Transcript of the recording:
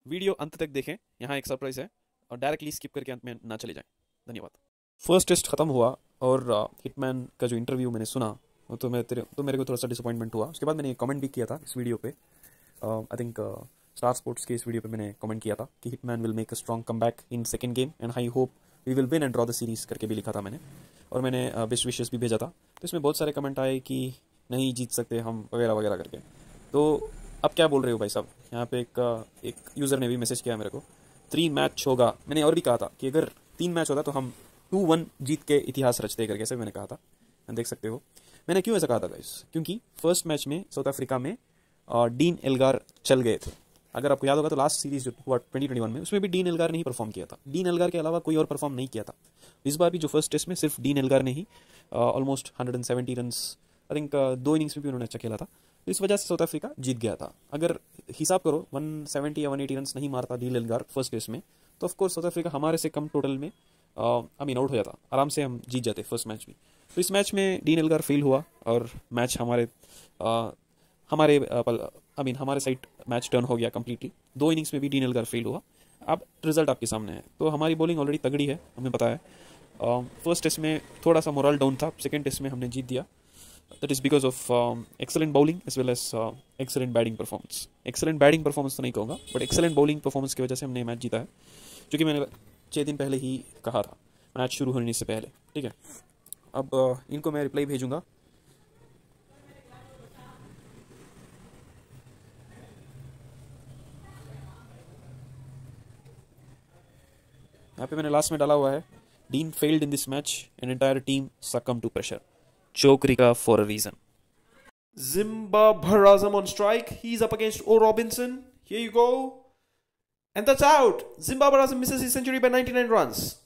Video अंत तक देखें, यहाँ एक सरप्राइज है, और डायरेक्टली स्किप करके अंत में ना चले जाएं। धन्यवाद। फर्स्ट टेस्ट खत्म हुआ और हिटमैन का जो इंटरव्यू मैंने सुना वो तो मेरे को थोड़ा सा डिसअपॉइंटमेंट हुआ। उसके बाद मैंने कमेंट भी किया था इस वीडियो पे, आई थिंक स्टार स्पोर्ट्स के इस वीडियो पे मैंने कमेंट किया था कि Hitman will make a strong come back in second game and I hope we will win and draw the series करके भी लिखा था मैंने, और मैंने बेस्ट विशेस भी भेजा था। तो इसमें बहुत सारे कमेंट आए कि नहीं जीत सकते हम वगैरह वगैरह करके। तो अब क्या बोल रहे हो भाई साहब? यहाँ पे एक यूज़र ने भी मैसेज किया मेरे को, 3 मैच होगा। मैंने और भी कहा था कि अगर 3 मैच होता तो हम 2-1 जीत के इतिहास रचते करके, ऐसे मैंने कहा था। देख सकते हो मैंने क्यों ऐसा कहा था गाइस, क्योंकि फर्स्ट मैच में साउथ अफ्रीका में डीन एल्गार चल गए थे। अगर आपको याद होगा तो लास्ट सीरीज जो हुआ 2021 में, उसमें भी डीन एल्गार ने ही परफॉर्म किया था। डीन एल्गार के अलावा कोई और परफॉर्म नहीं किया था। इस बार भी जो फर्स्ट टेस्ट में सिर्फ डीन एल्गार ने ही almost 170 run, I think 2 innings में भी उन्होंने अच्छा खेला था। तो इस वजह से साउथ अफ्रीका जीत गया था। अगर हिसाब करो 170 या 180 रन नहीं मारता डीन एल्गार फर्स्ट टेस्ट में, तो ऑफकोर्स साउथ अफ्रीका हमारे से कम टोटल में आउट हो जाता, आराम से हम जीत जाते फर्स्ट मैच भी। तो इस मैच में डीन एल्गार फेल हुआ और मैच हमारे साइड मैच टर्न हो गया कम्प्लीटली। 2 इनिंग्स में भी डीन एल्गार फेल हुआ। अब रिजल्ट आपके सामने है। तो हमारी बॉलिंग ऑलरेडी तगड़ी है, हमें पता है। फर्स्ट टेस्ट में थोड़ा सा मोरल डाउन था, सेकेंड टेस्ट में हमने जीत दिया। That is because of excellent bowling as well as excellent batting performance. Excellent batting performance तो नहीं कहूँगा, बट एक्सेलेंट बॉलिंग परफॉर्मेंस की वजह से हमने मैच जीता है, जो कि मैंने 6 दिन पहले ही कहा था, मैच शुरू होने से पहले। ठीक है, अब इनको मैं रिप्लाई भेजूंगा। यहाँ पे मैंने लास्ट में डाला हुआ है, Dean failed in this match and entire team succumbed to pressure. Chokrika for a reason. Zimbabwe on strike. He's up against O. Robinson. Here you go. And that's out. Zimbabwe misses his century by 99 runs.